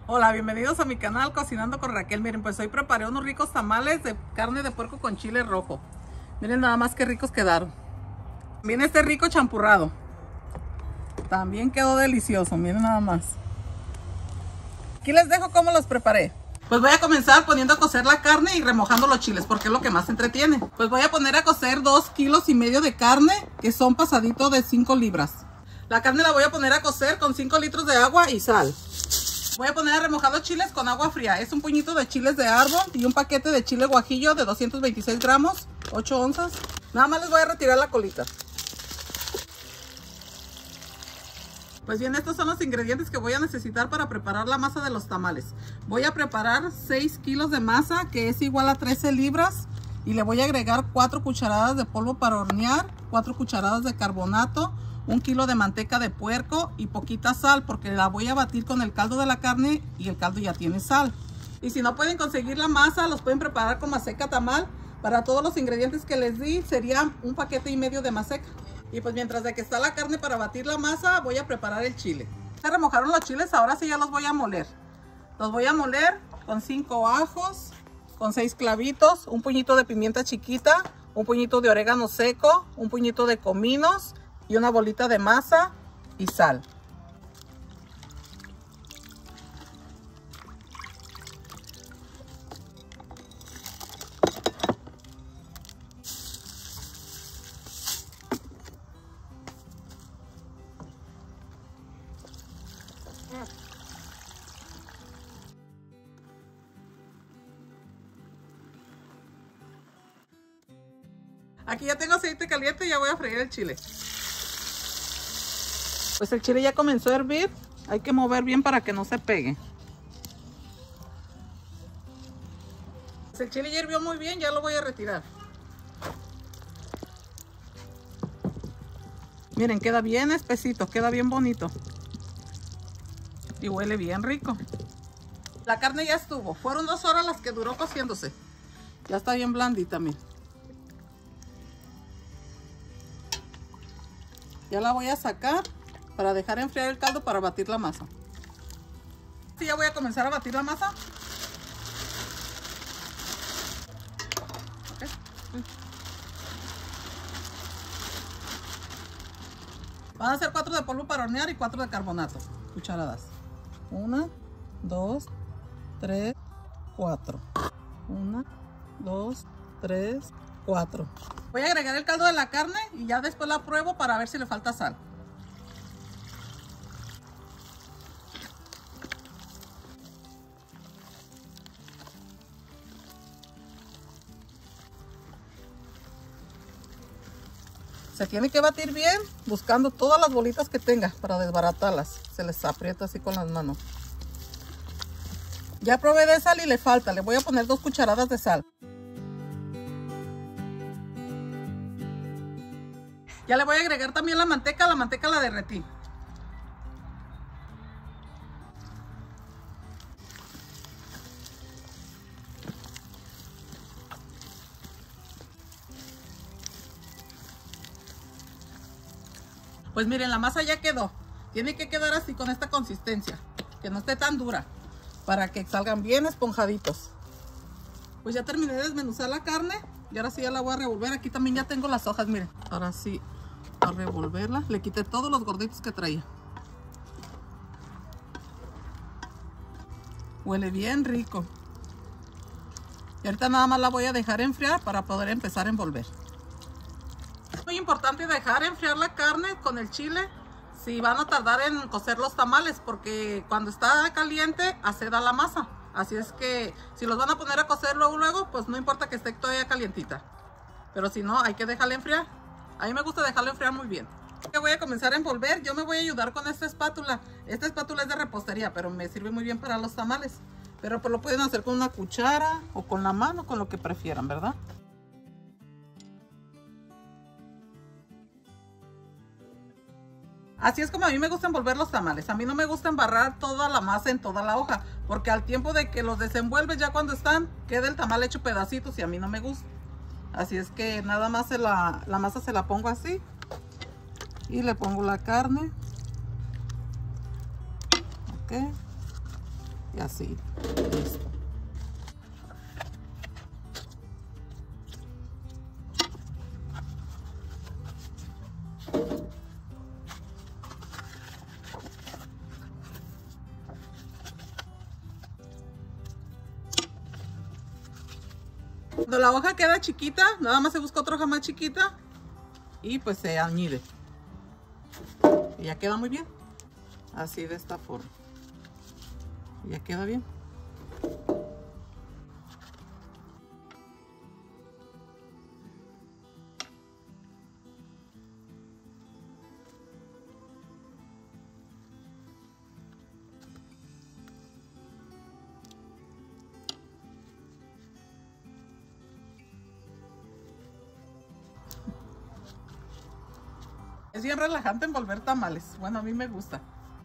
Hola, bienvenidos a mi canal Cocinando con Raquel. Miren, pues hoy preparé unos ricos tamales de carne de puerco con chile rojo. Miren nada más qué ricos quedaron. También este rico champurrado. También quedó delicioso, miren nada más. Aquí les dejo cómo los preparé. Pues voy a comenzar poniendo a cocer la carne y remojando los chiles, porque es lo que más entretiene. Pues voy a poner a cocer 2,5 kilos de carne, que son pasaditos de 5 libras. La carne la voy a poner a cocer con 5 litros de agua y sal. Voy a poner a remojar los chiles con agua fría. Es un puñito de chiles de árbol y un paquete de chile guajillo de 226 gramos, 8 onzas. Nada más les voy a retirar la colita. Pues bien, estos son los ingredientes que voy a necesitar para preparar la masa de los tamales. Voy a preparar 6 kilos de masa, que es igual a 13 libras. Y le voy a agregar 4 cucharadas de polvo para hornear, 4 cucharadas de carbonato, 1 kilo de manteca de puerco y poquita sal, porque la voy a batir con el caldo de la carne y el caldo ya tiene sal. Y si no pueden conseguir la masa, los pueden preparar con maseca tamal. Para todos los ingredientes que les di, sería 1,5 paquetes de maseca. Y pues mientras de que está la carne para batir la masa, voy a preparar el chile. Se remojaron los chiles, ahora sí ya los voy a moler. Los voy a moler con 5 ajos, con 6 clavitos, un puñito de pimienta chiquita, un puñito de orégano seco, un puñito de cominos y una bolita de masa y sal. Aquí ya tengo aceite caliente y ya voy a freír el chile. Pues el chile ya comenzó a hervir. Hay que mover bien para que no se pegue. Pues el chile ya hirvió muy bien, ya lo voy a retirar. Miren, queda bien espesito, queda bien bonito. Y huele bien rico. La carne ya estuvo. Fueron 2 horas las que duró cociéndose. Ya está bien blandita, miren. Ya la voy a sacar para dejar enfriar el caldo para batir la masa. Sí, ya voy a comenzar a batir la masa. Okay. Van a ser 4 de polvo para hornear y 4 de carbonato. Cucharadas. 1, 2, 3, 4. 1, 2, 3, 4. Voy a agregar el caldo de la carne y ya después la pruebo para ver si le falta sal. Se tiene que batir bien, buscando todas las bolitas que tenga para desbaratarlas. Se les aprieta así con las manos. Ya probé de sal y le falta. Le voy a poner 2 cucharadas de sal. Ya le voy a agregar también la manteca la derretí. Pues miren, la masa ya quedó. Tiene que quedar así con esta consistencia, que no esté tan dura, para que salgan bien esponjaditos. Pues ya terminé de desmenuzar la carne y ahora sí ya la voy a revolver. Aquí también ya tengo las hojas, miren. Ahora sí, a revolverla. Le quité todos los gorditos que traía. Huele bien rico. Y ahorita nada más la voy a dejar enfriar para poder empezar a envolver. Es muy importante dejar enfriar la carne con el chile si van a tardar en cocer los tamales, porque cuando está caliente aceda la masa. Así es que si los van a poner a cocer luego, pues no importa que esté todavía calientita. Pero si no, hay que dejarla enfriar. A mí me gusta dejarla enfriar muy bien. Voy a comenzar a envolver. Yo me voy a ayudar con esta espátula. Esta espátula es de repostería, pero me sirve muy bien para los tamales. Pero pues lo pueden hacer con una cuchara o con la mano, con lo que prefieran, ¿verdad? Así es como a mí me gusta envolver los tamales. A mí no me gusta embarrar toda la masa en toda la hoja, porque al tiempo de que los desenvuelves, ya cuando están, queda el tamal hecho pedacitos y a mí no me gusta. Así es que nada más la masa se la pongo así y le pongo la carne. Ok. Y así, listo. Cuando la hoja queda chiquita, nada más se busca otra hoja más chiquita y pues se añade. Y ya queda muy bien. Así de esta forma. Y ya queda bien. Es bien relajante envolver tamales. Bueno, a mí me gusta.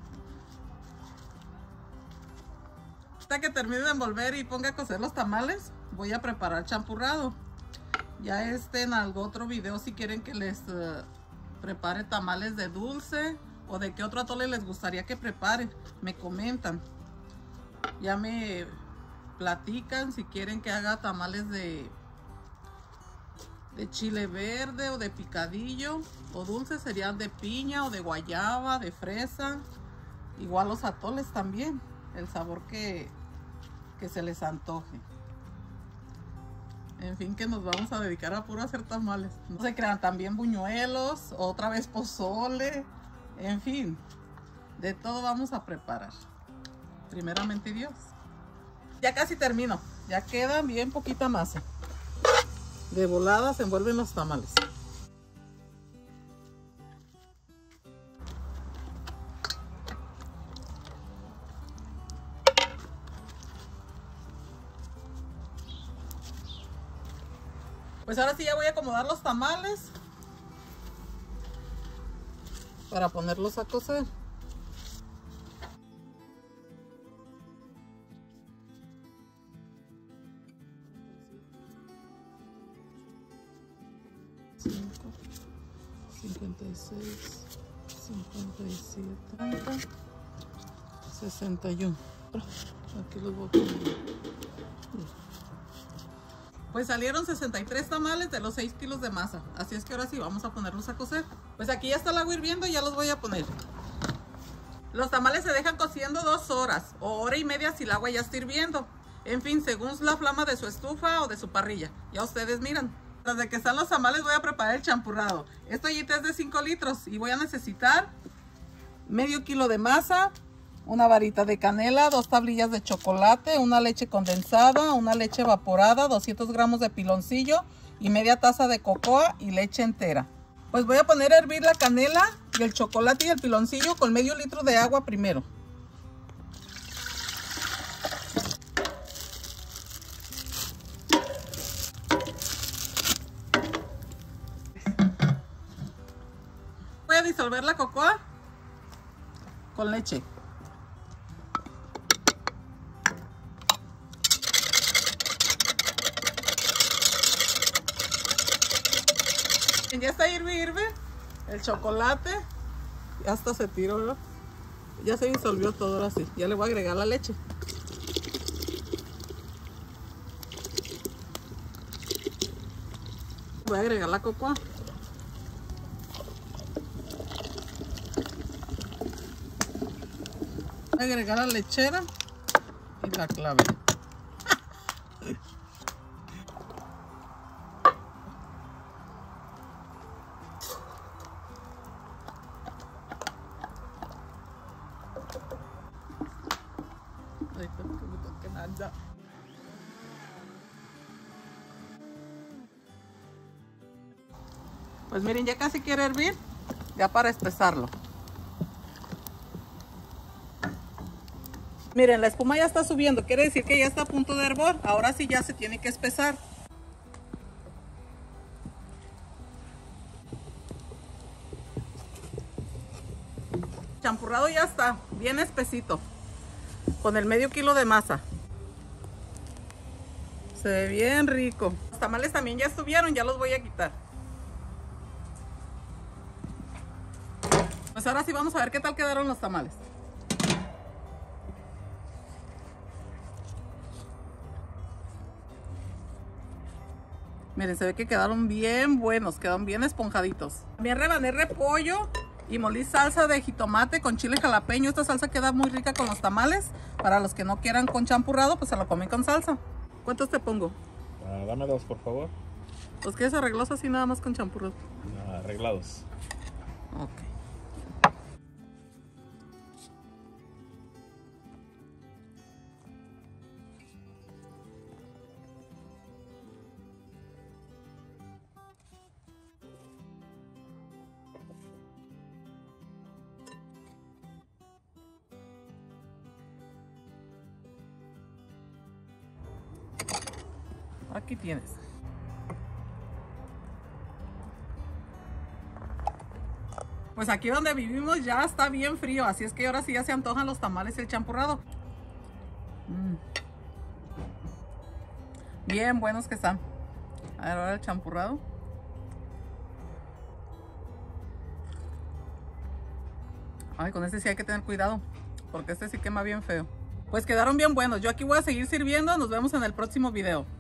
Hasta que termine de envolver y ponga a cocer los tamales, voy a preparar champurrado. Ya en algún otro video, si quieren que les prepare tamales de dulce o de qué otro atole les gustaría que prepare, me comentan. Ya me platican si quieren que haga tamales de chile verde o de picadillo, o dulces serían de piña o de guayaba, de fresa. Igual los atoles también, el sabor que se les antoje. En fin, que nos vamos a dedicar a puro hacer tamales. No se crean, también buñuelos, otra vez pozole, en fin, de todo vamos a preparar. Primeramente Dios. Ya casi termino, ya queda bien poquita masa. De volada se envuelven los tamales. Pues ahora sí ya voy a acomodar los tamales para ponerlos a cocer. Cinco, 56, 57, 61. Aquí los voy a poner. Pues salieron 63 tamales de los 6 kilos de masa. Así es que ahora sí vamos a ponerlos a cocer. Pues aquí ya está el agua hirviendo y ya los voy a poner. Los tamales se dejan cociendo 2 horas o hora y media si el agua ya está hirviendo. En fin, según la flama de su estufa o de su parrilla. Ya ustedes miran. Desde que están los tamales voy a preparar el champurrado. Esta ollita es de 5 litros y voy a necesitar medio kilo de masa, una varita de canela, 2 tablillas de chocolate, una leche condensada, una leche evaporada, 200 gramos de piloncillo y media taza de cocoa y leche entera. Pues voy a poner a hervir la canela y el chocolate y el piloncillo con medio litro de agua primero. Voy a disolver la cocoa con leche. Ya está hirve el chocolate, ya hasta se tiró, ¿no? Ya se disolvió todo ahora sí. Ya le voy a agregar la leche. Voy a agregar la cocoa. Voy a agregar la lechera y la clave. Pues miren, ya casi quiere hervir, ya para espesarlo. Miren, la espuma ya está subiendo, quiere decir que ya está a punto de hervor. Ahora sí ya se tiene que espesar. El champurrado ya está bien espesito, con el medio kilo de masa. Se ve bien rico. Los tamales también ya estuvieron, ya los voy a quitar. Pues ahora sí vamos a ver qué tal quedaron los tamales. Miren, se ve que quedaron bien buenos, quedaron bien esponjaditos. También rebané repollo y molí salsa de jitomate con chile jalapeño. Esta salsa queda muy rica con los tamales. Para los que no quieran con champurrado, pues se lo comen con salsa. ¿Cuántos te pongo? Dame 2, por favor. ¿Los quieres arreglos así nada más con champurrado? Arreglados. Ok. Aquí tienes. Pues aquí donde vivimos ya está bien frío, así es que ahora sí ya se antojan los tamales y el champurrado. Bien buenos que están. A ver, ahora el champurrado. Ay, con este sí hay que tener cuidado, porque este sí quema bien feo. Pues quedaron bien buenos. Yo aquí voy a seguir sirviendo. Nos vemos en el próximo video.